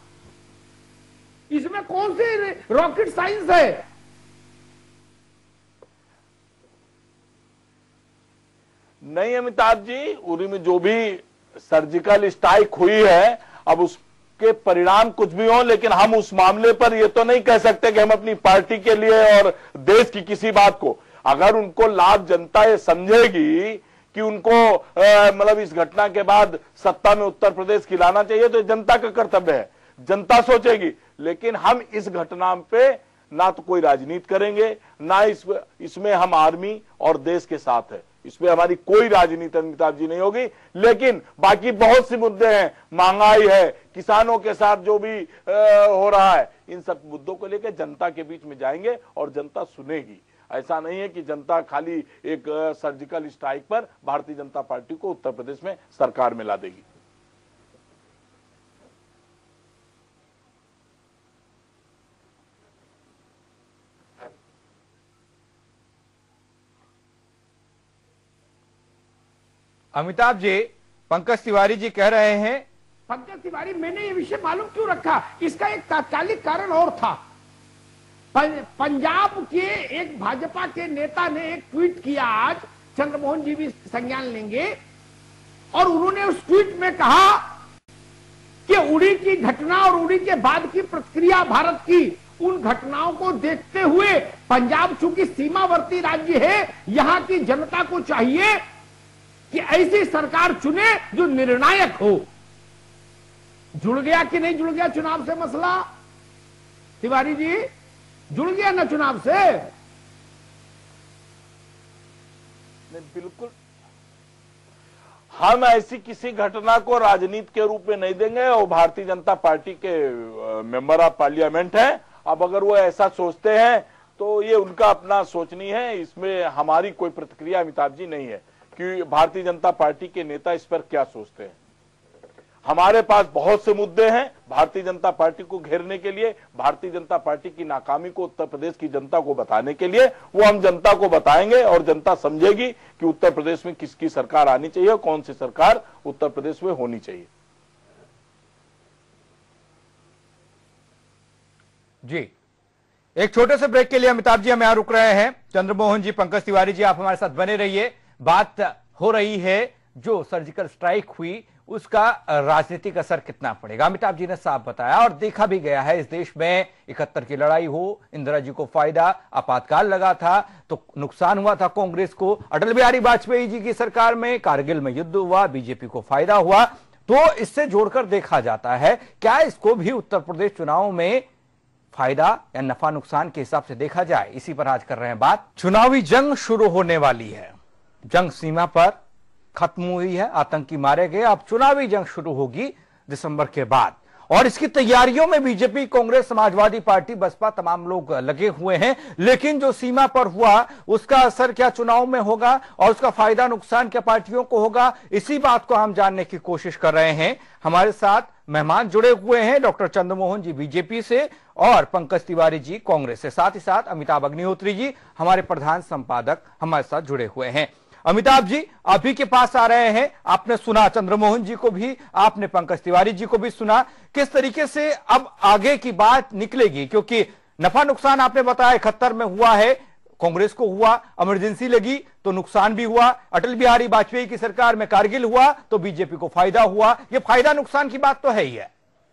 इसमें कौन सी रॉकेट साइंस है? नहीं अमिताभ जी, उरी में जो भी सर्जिकल स्ट्राइक हुई है, अब उसके परिणाम कुछ भी हो, लेकिन हम उस मामले पर ये तो नहीं कह सकते कि हम अपनी पार्टी के लिए और देश की किसी बात को, अगर उनको लाभ जनता ये समझेगी कि उनको मतलब इस घटना के बाद सत्ता में उत्तर प्रदेश की लाना चाहिए, तो जनता का कर्तव्य है, जनता सोचेगी। लेकिन हम इस घटना पे ना तो कोई राजनीति करेंगे, ना इस इसमें हम आर्मी और देश के साथ है, इसमें हमारी कोई राजनीति अमिताभ जी नहीं होगी। लेकिन बाकी बहुत से मुद्दे हैं, महंगाई है, किसानों के साथ जो भी आ, हो रहा है, इन सब मुद्दों को लेकर जनता के बीच में जाएंगे और जनता सुनेगी। ऐसा नहीं है कि जनता खाली एक सर्जिकल स्ट्राइक पर भारतीय जनता पार्टी को उत्तर प्रदेश में सरकार में ला देगी। अमिताभ जी, पंकज तिवारी जी कह रहे हैं, पंकज तिवारी, मैंने ये विषय मालूम क्यों रखा, इसका एक तात्कालिक कारण और था। पंजाब के एक भाजपा के नेता ने एक ट्वीट किया, आज चंद्रमोहन जी भी संज्ञान लेंगे, और उन्होंने उस ट्वीट में कहा कि उड़ी की घटना और उड़ी के बाद की प्रतिक्रिया भारत की, उन घटनाओं को देखते हुए पंजाब चूंकि सीमावर्ती राज्य है, यहां की जनता को चाहिए कि ऐसी सरकार चुने जो निर्णायक हो। जुड़ गया कि नहीं जुड़ गया चुनाव से मसला? तिवारी जी, जुड़ गया ना चुनाव से? नहीं, बिल्कुल। हम ऐसी किसी घटना को राजनीति के रूप में नहीं देंगे, और भारतीय जनता पार्टी के मेंबर ऑफ पार्लियामेंट हैं। अब अगर वो ऐसा सोचते हैं तो ये उनका अपना सोचनी है, इसमें हमारी कोई प्रतिक्रिया अमिताभ जी नहीं है कि भारतीय जनता पार्टी के नेता इस पर क्या सोचते हैं। हमारे पास बहुत से मुद्दे हैं भारतीय जनता पार्टी को घेरने के लिए, भारतीय जनता पार्टी की नाकामी को उत्तर प्रदेश की जनता को बताने के लिए। वो हम जनता को बताएंगे और जनता समझेगी कि उत्तर प्रदेश में किसकी सरकार आनी चाहिए और कौन सी सरकार उत्तर प्रदेश में होनी चाहिए। जी, एक छोटे से ब्रेक के लिए अमिताभ जी हम यहां रुक रहे हैं। चंद्रमोहन जी, पंकज तिवारी जी, आप हमारे साथ बने रहिए। बात हो रही है जो सर्जिकल स्ट्राइक हुई उसका राजनीतिक असर कितना पड़ेगा। अमिताभ जी ने साफ बताया और देखा भी गया है, इस देश में इकहत्तर की लड़ाई हो, इंदिरा जी को फायदा, आपातकाल लगा था तो नुकसान हुआ था कांग्रेस को, अटल बिहारी वाजपेयी जी की सरकार में कारगिल में युद्ध हुआ, बीजेपी को फायदा हुआ। तो इससे जोड़कर देखा जाता है, क्या इसको भी उत्तर प्रदेश चुनाव में फायदा या नफा नुकसान के हिसाब से देखा जाए? इसी पर आज कर रहे हैं बात। चुनावी जंग शुरू होने वाली है, जंग सीमा पर खत्म हुई है, आतंकी मारे गए। अब चुनावी जंग शुरू होगी दिसंबर के बाद, और इसकी तैयारियों में बीजेपी, कांग्रेस, समाजवादी पार्टी, बसपा तमाम लोग लगे हुए हैं। लेकिन जो सीमा पर हुआ उसका असर क्या चुनाव में होगा और उसका फायदा नुकसान क्या पार्टियों को होगा, इसी बात को हम जानने की कोशिश कर रहे हैं। हमारे साथ मेहमान जुड़े हुए हैं, डॉक्टर चंद्रमोहन जी बीजेपी से और पंकज तिवारी जी कांग्रेस से। साथ ही साथ अमिताभ अग्निहोत्री जी हमारे प्रधान संपादक हमारे साथ जुड़े हुए हैं। अमिताभ जी अभी के पास आ रहे हैं, आपने सुना चंद्रमोहन जी को भी, आपने पंकज तिवारी जी को भी सुना। किस तरीके से अब आगे की बात निकलेगी, क्योंकि नफा नुकसान आपने बताया इकहत्तर में हुआ है, कांग्रेस को हुआ, इमरजेंसी लगी तो नुकसान भी हुआ, अटल बिहारी वाजपेयी की सरकार में कारगिल हुआ तो बीजेपी को फायदा हुआ। यह फायदा नुकसान की बात तो है ही है।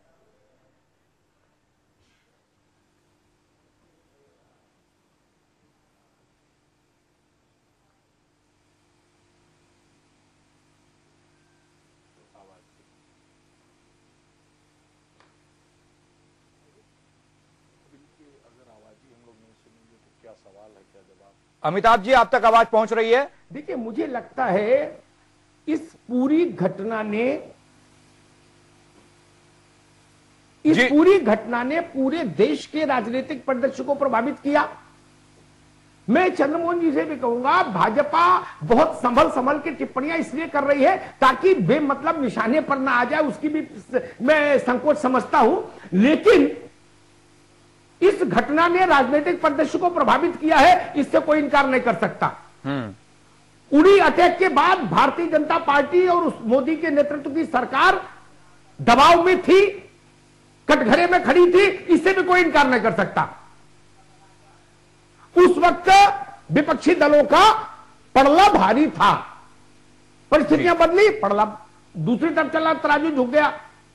अमिताभ जी आप तक आवाज पहुंच रही है? देखिए, मुझे लगता है इस पूरी घटना ने इस पूरी घटना ने पूरे देश के राजनीतिक परिदृश्य को प्रभावित किया। मैं चंद्रमोहन जी से भी कहूंगा, भाजपा बहुत संभल संभल के टिप्पणियां इसलिए कर रही है ताकि बेमतलब निशाने पर ना आ जाए, उसकी भी मैं संकोच समझता हूं। लेकिन इस घटना ने राजनीतिक परिदृश्य को प्रभावित किया है, इससे कोई इनकार नहीं कर सकता। उड़ी अटैक के बाद भारतीय जनता पार्टी और उस मोदी के नेतृत्व की सरकार दबाव में थी, कटघरे में खड़ी थी, इससे भी कोई इनकार नहीं कर सकता। उस वक्त विपक्षी दलों का पड़ला भारी था, परिस्थितियां बदली, पड़ला दूसरी तरफ चला, तराजू झुक गया।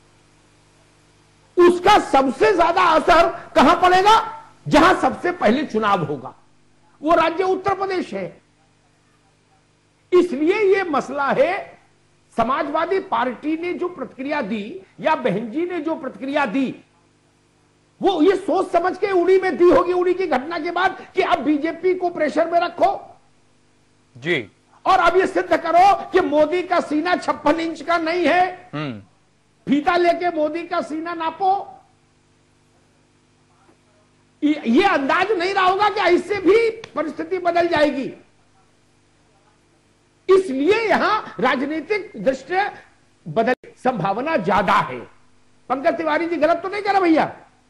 उसका सबसे ज्यादा असर कहां पड़ेगा? जहां सबसे पहले चुनाव होगा, वो राज्य उत्तर प्रदेश है। इसलिए यह मसला है। समाजवादी पार्टी ने जो प्रतिक्रिया दी या बहन जी ने जो प्रतिक्रिया दी, वो ये सोच समझ के उड़ी में दी होगी, उड़ी की घटना के बाद, कि अब बीजेपी को प्रेशर में रखो जी, और अब ये सिद्ध करो कि मोदी का सीना छप्पन इंच का नहीं है, फीता लेके मोदी का सीना नापो। ये अंदाज नहीं रहा होगा कि ऐसे भी परिस्थिति बदल जाएगी। इसलिए यहां राजनीतिक दृष्टि बदल संभावना ज्यादा है। पंकज तिवारी जी गलत तो नहीं करा भैया?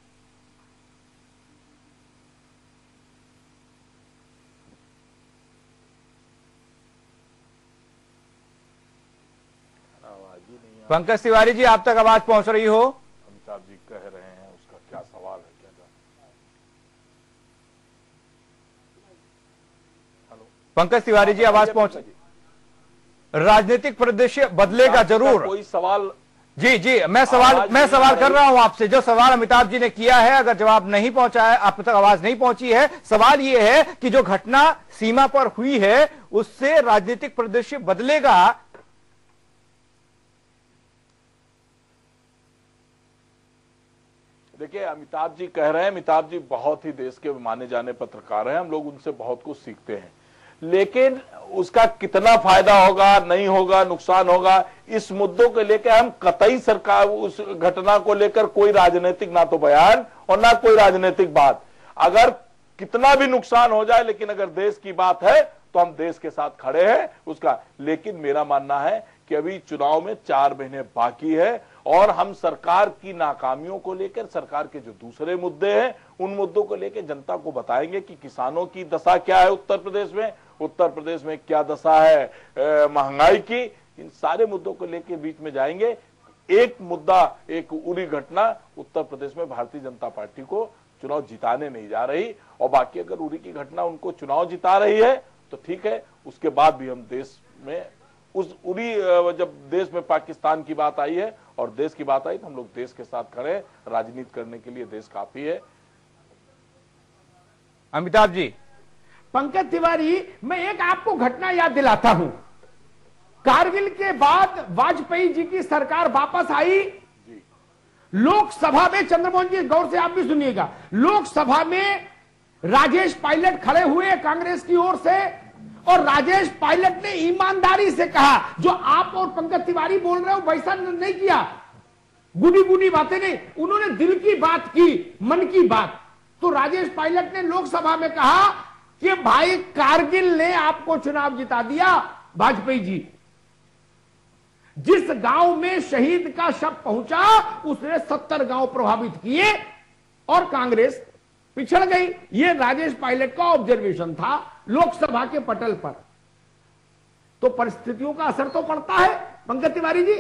पंकज तिवारी जी आप तक आवाज पहुंच रही हो? अमिताभ जी कह रहे हैं, उसका क्या सवाल है, क्या हेलो पंकज तिवारी जी आवाज पहुंच, राजनीतिक परिदृश्य बदलेगा जरूर। कोई सवाल? जी जी मैं सवाल मैं सवाल कर रहा हूं आपसे, जो सवाल अमिताभ जी ने किया है, अगर जवाब नहीं पहुंचा है, आप तक आवाज नहीं पहुंची है, सवाल यह है कि जो घटना सीमा पर हुई है उससे राजनीतिक परिदृश्य बदलेगा। देखिए, अमिताभ जी कह रहे हैं, अमिताभ जी बहुत ही देश के माने जाने पत्रकार हैं, हम लोग उनसे बहुत कुछ सीखते हैं, लेकिन उसका कितना फायदा होगा, नहीं होगा, नुकसान होगा, इस मुद्दों को लेकर हम कतई सरकार उस घटना को लेकर कोई राजनीतिक ना तो बयान और ना कोई राजनीतिक बात। अगर कितना भी नुकसान हो जाए, लेकिन अगर देश की बात है तो हम देश के साथ खड़े हैं उसका। लेकिन मेरा मानना है कि अभी चुनाव में चार महीने बाकी है और हम सरकार की नाकामियों को लेकर, सरकार के जो दूसरे मुद्दे हैं उन मुद्दों को लेकर जनता को बताएंगे कि किसानों की दशा क्या है उत्तर प्रदेश में, उत्तर प्रदेश में क्या दशा है महंगाई की, इन सारे मुद्दों को लेकर बीच में जाएंगे। एक मुद्दा, एक उरी घटना उत्तर प्रदेश में भारतीय जनता पार्टी को चुनाव जिताने नहीं जा रही, और बाकी अगर उरी की घटना उनको चुनाव जिता रही है तो ठीक है, उसके बाद भी हम देश में उस उरी, जब देश में पाकिस्तान की बात आई है और देश की बात आई तो हम लोग देश के साथ खड़े, राजनीति करने के लिए देश काफी है। अमिताभ जी। पंकज तिवारी, मैं एक आपको घटना याद दिलाता हूं। कारगिल के बाद वाजपेयी जी की सरकार वापस आई, लोकसभा में, चंद्रमोहन जी गौर से आप भी सुनिएगा, लोकसभा में राजेश पायलट खड़े हुए कांग्रेस की ओर से, और राजेश पायलट ने ईमानदारी से कहा, जो आप और पंकज तिवारी बोल रहे हो वैसा नहीं किया, गुनी गुनी बातें नहीं, उन्होंने दिल की बात की, मन की बात। तो राजेश पायलट ने लोकसभा में कहा कि भाई कारगिल ने आपको चुनाव जिता दिया वाजपेयी जी, जिस गांव में शहीद का शव पहुंचा उसने सत्तर गांव प्रभावित किए और कांग्रेस पिछड़ गई। यह राजेश पायलट का ऑब्जर्वेशन था लोकसभा के पटल पर। तो परिस्थितियों का असर तो पड़ता है पंकज तिवारी जी।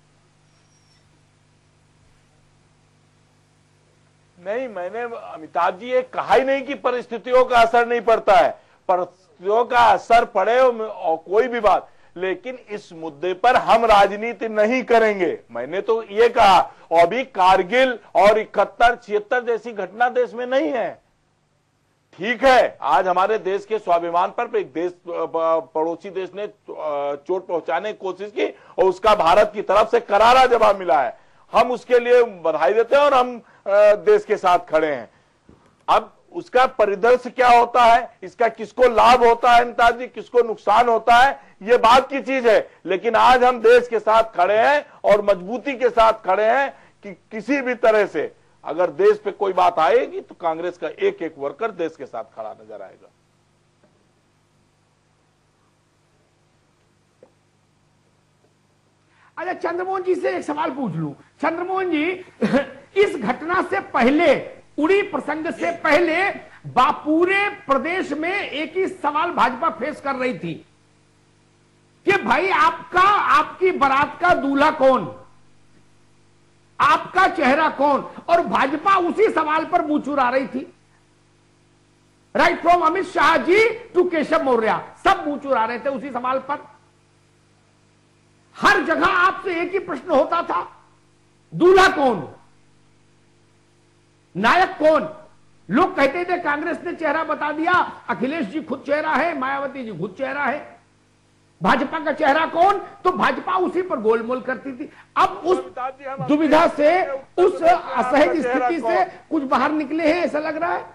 नहीं, मैंने अमिताभ जी ये कहा ही नहीं कि परिस्थितियों का असर नहीं पड़ता है, परिस्थितियों का असर पड़े और कोई भी बात, लेकिन इस मुद्दे पर हम राजनीति नहीं करेंगे। मैंने तो ये कहा, और भी कारगिल और इकहत्तर छिहत्तर जैसी घटना देश में नहीं है। ठीक है, आज हमारे देश के स्वाभिमान पर एक देश पड़ोसी देश ने चोट पहुंचाने की कोशिश की और उसका भारत की तरफ से करारा जवाब मिला है। हम उसके लिए बधाई देते हैं और हम देश के साथ खड़े हैं। अब उसका परिदृश्य क्या होता है, इसका किसको लाभ होता है अमिताभ जी, किसको नुकसान होता है, ये बात की चीज है। लेकिन आज हम देश के साथ खड़े हैं और मजबूती के साथ खड़े हैं कि किसी भी तरह से अगर देश पे कोई बात आएगी तो कांग्रेस का एक एक वर्कर देश के साथ खड़ा नजर आएगा। अच्छा, चंद्रमोहन जी से एक सवाल पूछ लूं। चंद्रमोहन जी, इस घटना से पहले, उड़ी प्रसंग से पहले पूरे प्रदेश में एक ही सवाल भाजपा फेस कर रही थी कि भाई आपका, आपकी बारात का दूल्हा कौन, आपका चेहरा कौन, और भाजपा उसी सवाल पर मुंह चुरा रही थी। Right from Amit Shah ji to Keshav Maurya, सब मुंह चुरा रहे थे उसी सवाल पर। हर जगह आपसे एक ही प्रश्न होता था, दूल्हा कौन, नायक कौन। लोग कहते थे कांग्रेस ने चेहरा बता दिया, अखिलेश जी खुद चेहरा है, मायावती जी खुद चेहरा है, भाजपा का चेहरा कौन, तो भाजपा उसी पर गोलमोल करती थी। अब उस दुविधा से, उस असहज स्थिति से कुछ बाहर निकले हैं ऐसा लग रहा है।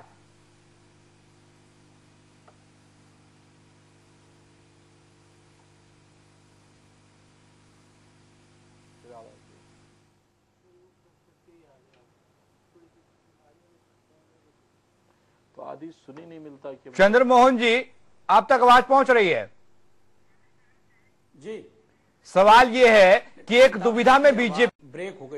तो आदि सुनी नहीं मिलता कि चंद्रमोहन जी, आप तक आवाज पहुंच रही है जी। सवाल यह है कि एक दुविधा में बीजेपी ब्रेक हो गई।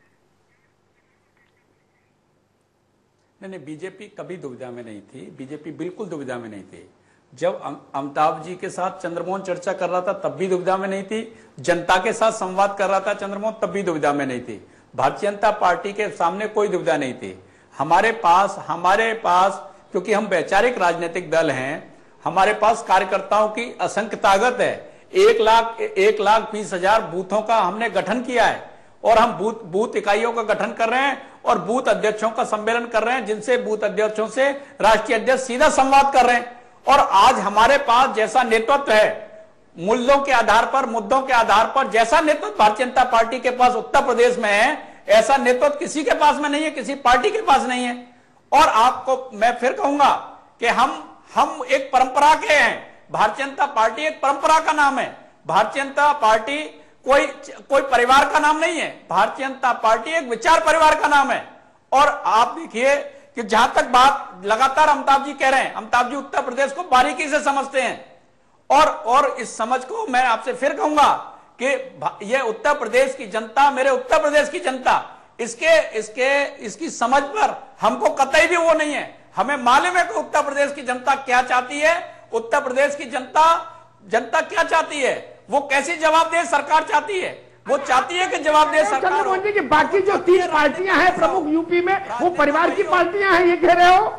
नहीं नहीं, बीजेपी कभी दुविधा में नहीं थी, बीजेपी बिल्कुल दुविधा में नहीं थी। जब अमिताभ जी के साथ चंद्रमोहन चर्चा कर रहा था तब भी दुविधा में नहीं थी, जनता के साथ संवाद कर रहा था चंद्रमोहन तब भी दुविधा में नहीं थी। भारतीय जनता पार्टी के सामने कोई दुविधा नहीं थी। हमारे पास हमारे पास क्योंकि हम वैचारिक राजनीतिक दल हैं, हमारे पास कार्यकर्ताओं की असंख्य ताकत है। एक लाख एक लाख बीस हजार बूथों का हमने गठन किया है और हम बूथ बूथ इकाइयों का गठन कर रहे हैं और बूथ अध्यक्षों का सम्मेलन कर रहे हैं, जिनसे बूथ अध्यक्षों से राष्ट्रीय अध्यक्ष सीधा संवाद कर रहे हैं। और आज हमारे पास जैसा नेतृत्व है, मूल्यों के आधार पर, मुद्दों के आधार पर जैसा नेतृत्व भारतीय जनता पार्टी के पास उत्तर प्रदेश में है, ऐसा नेतृत्व किसी के पास में नहीं है, किसी पार्टी के पास नहीं है। और आपको मैं फिर कहूंगा कि हम हम एक परंपरा के हैं। भारतीय जनता पार्टी एक परंपरा का नाम है। भारतीय जनता पार्टी कोई कोई परिवार का नाम नहीं है। भारतीय जनता पार्टी एक विचार परिवार का नाम है। और आप देखिए कि जहां तक बात लगातार अमिताभ जी कह रहे हैं, अमिताभ जी उत्तर प्रदेश को बारीकी से समझते हैं और और इस समझ को मैं आपसे फिर कहूंगा कि यह उत्तर प्रदेश की जनता, मेरे उत्तर प्रदेश की जनता, इसके इसके इसकी समझ पर हमको कतई भी वो नहीं है। हमें मालूम है कि उत्तर प्रदेश की जनता क्या चाहती है। उत्तर प्रदेश की जनता जनता क्या चाहती है, वो कैसी जवाबदेह सरकार चाहती है। वो चाहती है कि जवाबदेह सरकार। चंद्रमोहन जी की बाकी जो तीन पार्टियां हैं प्रमुख यूपी में, वो परिवार की पार्टियां हैं, ये कह रहे हो?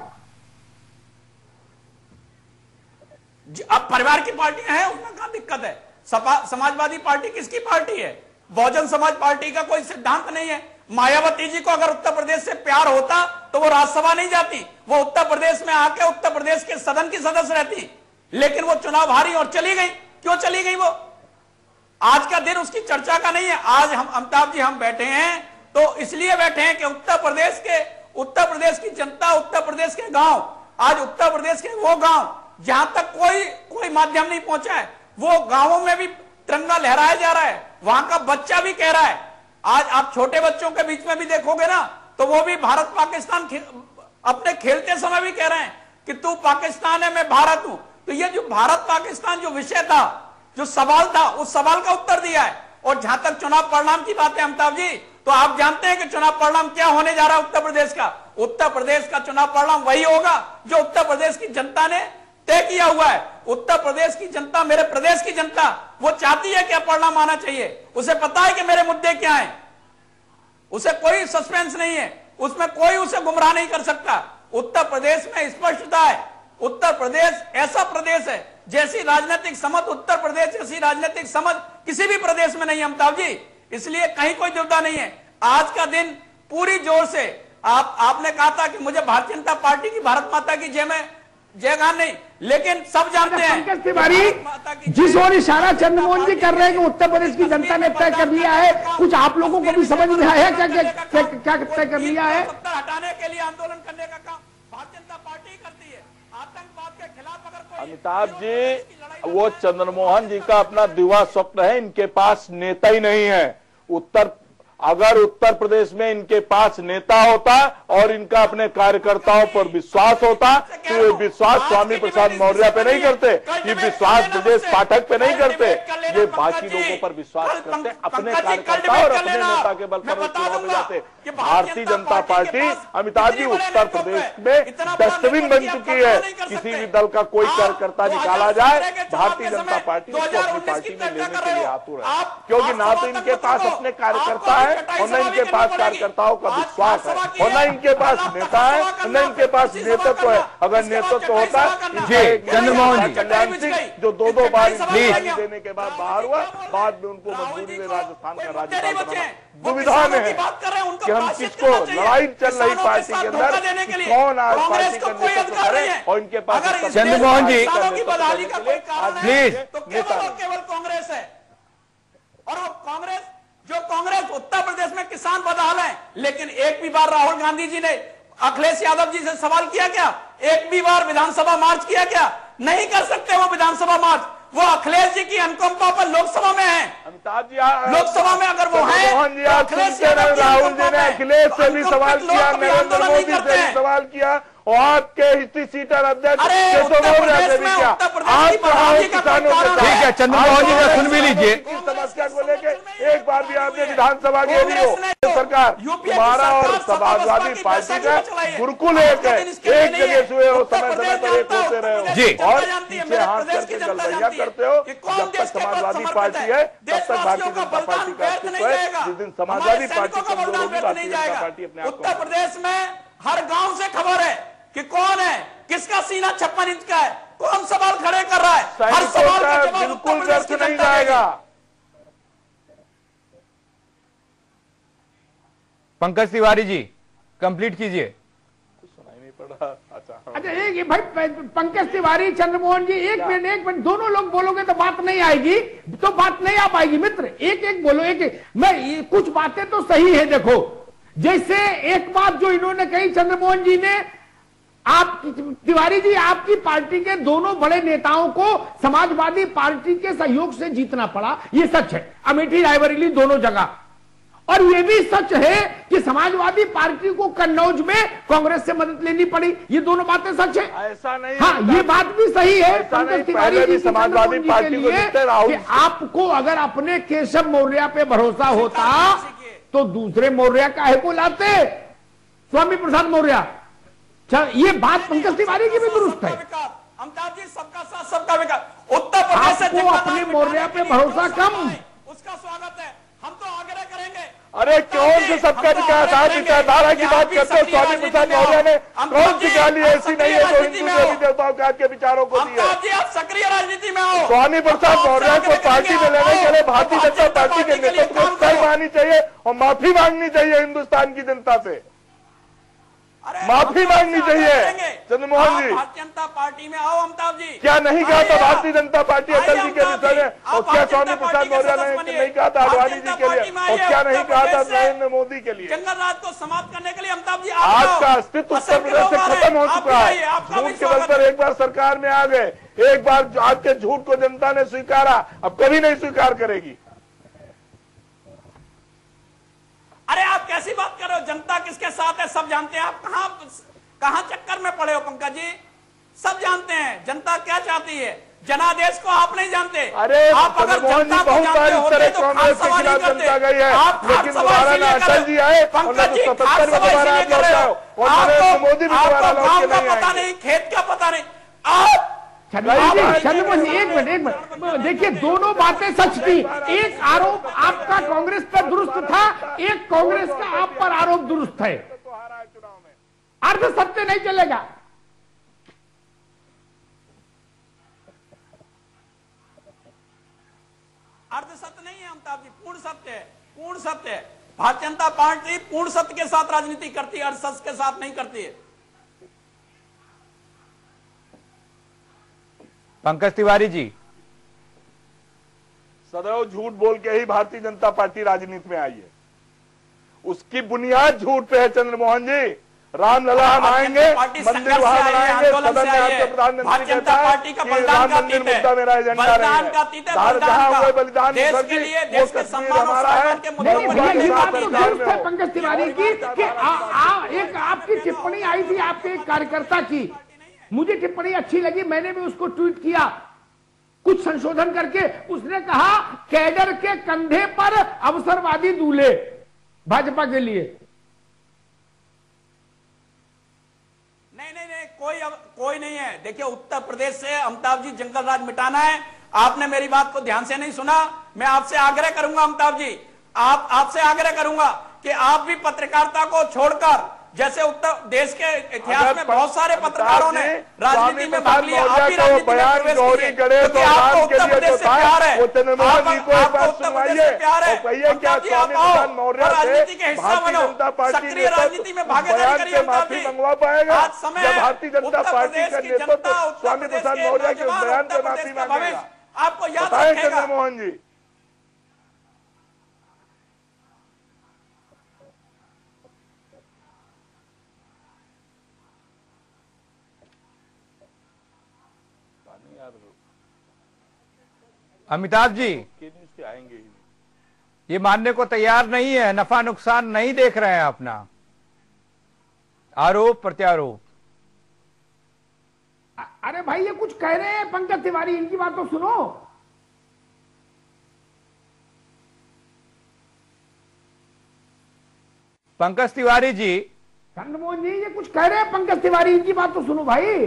अब परिवार की पार्टियां हैं, उसमें क्या दिक्कत है? समाजवादी पार्टी किसकी पार्टी है? बहुजन समाज पार्टी का कोई सिद्धांत नहीं है। मायावती जी को अगर उत्तर प्रदेश से प्यार होता तो वो राज्यसभा नहीं जाती, वो उत्तर प्रदेश में आके उत्तर प्रदेश के सदन की सदस्य रहती। लेकिन वो चुनाव हारी और चली गई। क्यों चली गई? वो आज का दिन उसकी चर्चा का नहीं है। आज हम अमिताभ जी हम बैठे हैं तो इसलिए बैठे हैं कि उत्तर प्रदेश के उत्तर प्रदेश की जनता, उत्तर प्रदेश के गांव, आज उत्तर प्रदेश के वो गांव जहां तक कोई कोई माध्यम नहीं पहुंचा है, वो गांवों में भी तिरंगा लहराया जा रहा है, वहां का बच्चा भी कह रहा है। आज आप छोटे बच्चों के बीच में भी देखोगे ना, तो वो भी भारत पाकिस्तान अपने खेलते समय भी कह रहे हैं कि तू पाकिस्तान है, मैं भारत हूं। तो ये जो भारत पाकिस्तान जो विषय था, जो सवाल था, उस सवाल का उत्तर दिया है। और जहां तक चुनाव परिणाम की बात है अमिताभ जी, तो आप जानते हैं कि चुनाव परिणाम क्या होने जा रहा है उत्तर प्रदेश का। उत्तर प्रदेश का चुनाव परिणाम वही होगा जो उत्तर प्रदेश की जनता ने तय किया हुआ है। उत्तर प्रदेश की जनता, मेरे प्रदेश की जनता, वो चाहती है क्या परिणाम आना चाहिए। उसे पता है कि मेरे मुद्दे क्या हैं, उसे कोई सस्पेंस नहीं है, उसमें कोई उसे गुमराह नहीं कर सकता। उत्तर प्रदेश में स्पष्टता है। उत्तर प्रदेश ऐसा प्रदेश है, जैसी राजनीतिक समझ उत्तर प्रदेश जैसी राजनीतिक समझ किसी भी प्रदेश में नहीं है अमिताभ जी। इसलिए कहीं कोई दुविधा नहीं है। आज का दिन पूरी जोर से आप आपने कहा था कि मुझे भारतीय जनता पार्टी की भारत माता की जय में जयगान नहीं, लेकिन सब जानते हैं पंकज तिवारी जिस और इशारा चंद्रमोहन जी कर रहे हैं कि उत्तर प्रदेश की जनता ने तय कर लिया है, कुछ आप लोगों को भी समझ में आया क्या क्या क्या क्या तय कर लिया है। सत्ता हटाने के लिए आंदोलन करने का काम भारतीय जनता पार्टी करती है। आतंकवाद के खिलाफ अगर कोई अमिताभ जी, वो चंद्रमोहन जी का अपना दिवा स्वप्न है, इनके पास नेता ही नहीं है। उत्तर अगर उत्तर प्रदेश में इनके पास नेता होता और इनका अपने कार्यकर्ताओं पर विश्वास होता तो ये विश्वास स्वामी प्रसाद मौर्य पे नहीं करते, ये विश्वास ब्रजेश पाठक पे नहीं करते, ये बाकी लोगों पर विश्वास करते, अपने कार्यकर्ता और अपने नेता के बल पर चुनाव में जाते। भारतीय जनता पार्टी अमिताभ जी उत्तर प्रदेश में डस्टबिन बन चुकी है। किसी भी दल का कोई कार्यकर्ता निकाला जाए, भारतीय जनता पार्टी उसको अपनी पार्टी में लेने के लिए आतुर है, क्योंकि ना तो इनके पास अपने कार्यकर्ता है और न इनके पास कार्यकर्ताओं का विश्वास है और न इनके पास नेता है, न इनके पास नेतृत्व है। अगर नेतृत्व होता है चंद्रमोहन जी, कल्याण सिंह जो दो दो बार देने के बाद बाहर हुआ, बाद में उनको मजबूरी में राजस्थान का राज्यपाल बनाना दुविधा में है कि हम किसको लड़ाई चल रही पार्टी के अंदर कौन आज पार्टी का नेतृत्व करे और इनके पास चंद्रमोहन जी प्लीज, केवल कांग्रेस है। और वो कांग्रेस जो कांग्रेस उत्तर प्रदेश में किसान बदहाल है, लेकिन एक भी बार राहुल गांधी जी ने अखिलेश यादव जी से सवाल किया क्या? एक भी बार विधानसभा मार्च किया क्या? नहीं कर सकते वो विधानसभा मार्च। वो अखिलेश जी की अनुकंपा पर लोकसभा में है। अमिताभ जी लोकसभा में अगर वो है, राहुल जी ने अखिलेश से भी सवाल किया, नरेंद्र मोदी से भी सवाल किया और आपके हिस्ट्री सीटर अध्यक्ष से भी किया। आप किसानों के ठीक है, चंद्रमोहन जी का सुन भी लीजिए। समस्या को लेके एक बार भी आपने विधानसभा के लिए सरकार तुम्हारा और समाजवादी पार्टी का गुरुकुल एक है, एक जगह से हो, समय समय पर एक होते रहे हो जी, और पीछे हाथ करके गलबैया करते हो। जब तक समाजवादी पार्टी है तब तक भारतीय जनता पार्टी का अस्तित्व है। जिस दिन समाजवादी पार्टी कमजोर होगी, भारतीय जनता पार्टी अपने आप को। उत्तर प्रदेश में हर गांव से खबर है कि कौन है, किसका सीना छप्पन इंच का है, कौन सवाल खड़े कर रहा है। हर सवाल का जवाब बिल्कुल व्यर्थ नहीं जाएगा। पंकज तिवारी जी कंप्लीट कीजिए। सुनाई नहीं पड़ रहा। अच्छा अच्छा एक भाई पंकज तिवारी, चंद्रमोहन जी, एक मिनट एक मिनट, दोनों लोग बोलोगे तो बात नहीं आएगी, तो बात नहीं आ पाएगी मित्र। एक एक बोलो, एक एक। मैं कुछ बातें तो सही है। देखो, जैसे एक बात जो इन्होंने कही चंद्रमोहन जी ने, आप तिवारी जी, आपकी पार्टी के दोनों बड़े नेताओं को समाजवादी पार्टी के सहयोग से जीतना पड़ा, ये सच है। अमेठी रायबरेली दोनों जगह। और ये भी सच है कि समाजवादी पार्टी को कन्नौज में कांग्रेस से मदद लेनी पड़ी, ये दोनों बातें सच है। ऐसा नहीं, हाँ, ये बात भी सही है पंकज तिवारी जी समाजवादी पार्टी को जीतते राहुल। आपको अगर अपने केशव मौर्य पे भरोसा होता तो दूसरे मौर्य काहे को लाते, स्वामी प्रसाद मौर्य। ये बात पंकज तिवारी की भी दुरुस्त है। अमिताभ जी, सबका साथ सबका विकास। उत्तर प्रदेश से आपको अपने मौर्य पे भरोसा कम, उसका स्वागत है। हम तो आग्रह करेंगे। अरे कौन से सबका विकास? आप विचारधारा की बात करते हो। स्वामी प्रसाद मौर्य ने कौन सी गाली ऐसी नहीं है जो हिंदू देवी देवताओं के आपके विचारों को दी है? आप सक्रिय राजनीति में आओ। स्वामी प्रसाद मौर्य को पार्टी में लेने के लिए भारतीय जनता पार्टी के नेतृत्व को सही माननी चाहिए और माफी मांगनी चाहिए हिंदुस्तान की जनता से। माफी मांगनी चाहिए चंद्रमोहन जी। भारतीय जनता पार्टी में आओ अमिताभ जी। क्या नहीं कहा था भारतीय जनता पार्टी अटल जी के विषय में, और क्या स्वामी प्रसाद मौर्य ने नहीं कहा था अडवाणी जी के लिए, और क्या नहीं कहा था नरेंद्र मोदी के लिए। जंगल राज को समाप्त करने के लिए अमिताभ जी आज का अस्तित्व उत्तर प्रदेश से खत्म हो चुका है। झूठ के बल पर एक बार सरकार में आ गए, एक बार आज के झूठ को जनता ने स्वीकारा, अब कभी नहीं स्वीकार करेगी। अरे आप कैसी बात कर रहे हो? जनता किसके साथ है सब जानते हैं। आप कहां कहां चक्कर में पड़े हो पंकज जी? सब जानते हैं जनता क्या चाहती है। जनादेश को आप नहीं जानते। अरे आप अगर जनता को जानते होते तो कांग्रेस के खिलाफ जनता गई है, लेकिन दोबारा ना अटल जी आए और ना सतहत्तर में दोबारा आप लौट जाओ, और नरेंद्र मोदी भी दोबारा लौट के नहीं पता नहीं, खेत का पता नहीं। आप चंद्रमोहन जी एक मिनट एक मिनट देखिए, दोनों बातें सच थी। एक आरोप आपका कांग्रेस पर दुरुस्त था, एक कांग्रेस का आप पर आरोप दुरुस्त है। अर्ध सत्य नहीं चलेगा। अर्ध सत्य नहीं है अमिताभ जी, पूर्ण सत्य है। पूर्ण सत्य है। भारतीय जनता पार्टी पूर्ण सत्य के साथ राजनीति करती है, अर्ध सत्य के साथ नहीं करती है। पंकज तिवारी जी, सदैव झूठ बोल के ही भारतीय जनता पार्टी राजनीति में आई है। उसकी बुनियाद झूठ पे है चंद्रमोहन जी। रामलला हम आएंगे, मंदिर वहां बनाएंगे, सदन में आपके प्रधानमंत्री कहता है कि राम मंदिर मुद्दा मेरा एजेंडा नहीं है। जहां हुए बलिदान मुखर्जी, वो कश्मीर हमारा है। पंकज तिवारी की कि एक आपकी टिप्पणी आई थी आपके एक कार्यकर्ता की, मुझे टिप्पणी अच्छी लगी, मैंने भी उसको ट्वीट किया कुछ संशोधन करके। उसने कहा कैडर के कंधे पर अवसरवादी दूल्हे भाजपा के लिए। नहीं नहीं नहीं कोई कोई नहीं है। देखिए उत्तर प्रदेश से अमिताभ जी जंगल राज मिटाना है। आपने मेरी बात को ध्यान से नहीं सुना। मैं आपसे आग्रह करूंगा अमिताभ जी, आप आपसे आग्रह करूंगा कि आप भी पत्रकारिता को छोड़कर, जैसे उत्तर देश के इतिहास में बहुत सारे पत्रकारों ने राजनीति में भाग लिया, आप भी राजनीति में प्रवेश कीजिए, क्योंकि आपको उत्तर प्रदेश से प्यार है, आपको उत्तर प्रदेश से प्यार है। अमिताभ जी आप आओ और राजनीति के हिस्सा बनो, सक्रिय राजनीति में भागीदारी करिए अमिताभ जी। आज समय है उत्तर प्रदेश की जनता, उत्तर प्रदेश के नौजवान, उत्तर प्रदेश का भविष्य आपको याद रखेगा। चंद्रमोहन जी अमिताभ जी आएंगे ही ये मानने को तैयार नहीं है, नफा नुकसान नहीं देख रहे हैं अपना, आरोप प्रत्यारोप। अरे भाई ये कुछ कह रहे हैं पंकज तिवारी, इनकी बात तो सुनो। पंकज तिवारी जी, चंद्रमोहन जी ये कुछ कह रहे हैं पंकज तिवारी, इनकी बात तो सुनो भाई।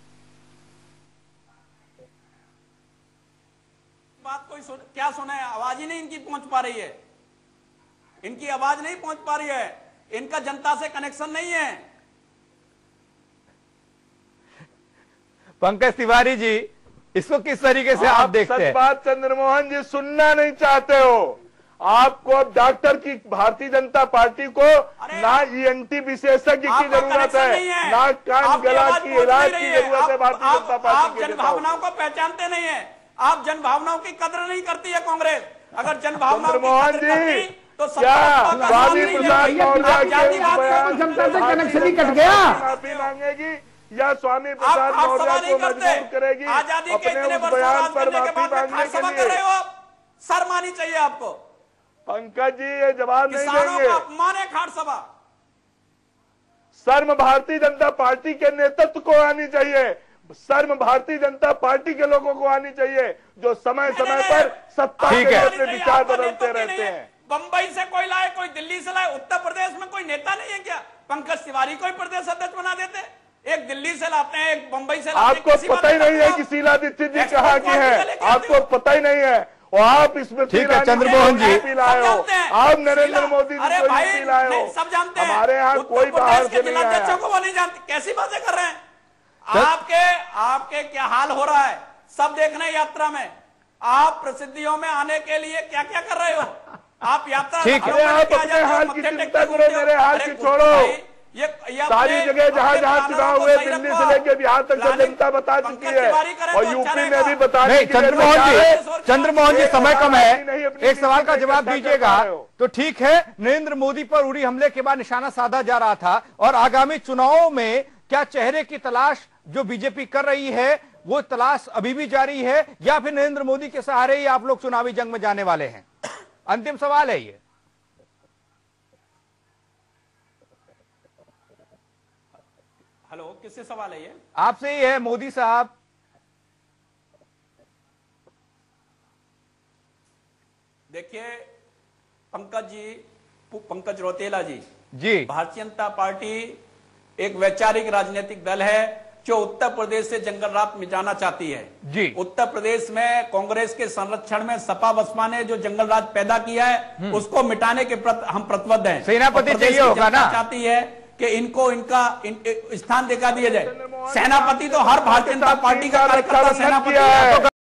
बात कोई सुन, क्या सुना है? आवाज ही नहीं इनकी पहुंच पा रही है, इनकी आवाज नहीं पहुंच पा रही है, इनका जनता से कनेक्शन नहीं है। पंकज तिवारी जी इसको किस तरीके से आप, आप देखते हैं? सच बात चंद्रमोहन जी सुनना नहीं चाहते हो। आपको अब डॉक्टर की, भारतीय जनता पार्टी को ना ईएनटी विशेषज्ञ की जरूरत है, ना कान गला की इलाज की जरूरत है भारतीय जनता पार्टी की। जनभावनाओं को पहचानते नहीं है आप, जनभावनाओं की कदर नहीं करती है कांग्रेस। अगर जनभावनाओं की कदर करती तो क्या स्वामी प्रसाद मौर्य जनता से कनेक्शन ही कट गया। माफी मांगेगी या स्वामी प्रसाद मौर्य को मजबूर करेगी अपने उस बयान पर माफी मांगने के लिए? शर्म आनी चाहिए आपको। पंकज जी ये जवाब नहीं देंगे। अपमान है खाट सभा। शर्म भारतीय जनता पार्टी के नेतृत्व को आनी चाहिए, शर्म भारतीय जनता पार्टी के लोगों को आनी चाहिए, जो समय समय पर सत्ता के अपने विचार बदलते रहते हैं। बंबई से कोई लाए, कोई दिल्ली से लाए, उत्तर प्रदेश में कोई नेता नहीं है क्या? पंकज तिवारी को ही प्रदेश अध्यक्ष बना देते, एक दिल्ली से लाते हैं, एक बंबई से लाते हैं। आपको पता ही नहीं है कि शीला दीक्षित जी कहाँ की है, आपको पता ही नहीं है, और आप इसमें ठीक है चंद्रमोहन जी लाए हो, आप नरेंद्र मोदी जी को यूपी लाए हो, सब जानते हैं। हमारे यहाँ कोई बाहर से नहीं आया। को वो नहीं जानते, कैसी बातें कर रहे हैं आपके आपके क्या हाल हो रहा है सब देखने यात्रा में। आप प्रसिद्धियों में आने के लिए क्या क्या कर रहे हो? आप यात्रा ठीक है, आप अपने हाल की चिंता करो, मेरे हाल की छोड़ो। ये, ये सारी जगह जहां जहां चुनाव हुए, दिल्ली से लेकर बिहार तक सब जनता बता चुकी है, और यूपी में भी बता नहीं। चंद्रमोहन जी, चंद्रमोहन जी समय कम है, एक सवाल का जवाब दीजिएगा तो ठीक है। नरेंद्र मोदी पर उरी हमले के बाद निशाना साधा जा रहा था, और आगामी चुनावों में क्या चेहरे की तलाश जो बीजेपी कर रही है वो तलाश अभी भी जारी है, या फिर नरेंद्र मोदी के सहारे ही आप लोग चुनावी जंग में जाने वाले हैं? अंतिम सवाल है ये। हेलो, किससे सवाल है ये? आपसे ही है मोदी साहब। देखिए पंकज जी, पंकज रौतेला जी जी, भारतीय जनता पार्टी एक वैचारिक राजनीतिक दल है जो उत्तर प्रदेश से जंगल रात में जाना चाहती है जी। उत्तर प्रदेश में कांग्रेस के संरक्षण में सपा बसपा ने जो जंगल राज पैदा किया है उसको मिटाने के प्रति हम प्रतिबद्ध हैं। सेनापति चाहिए होगा ना? चाहती है कि इनको इनका इन, स्थान दिखा दिया जाए। सेनापति तो हर भारतीय जनता पार्टी का कार्यकर्ता सेनापति है।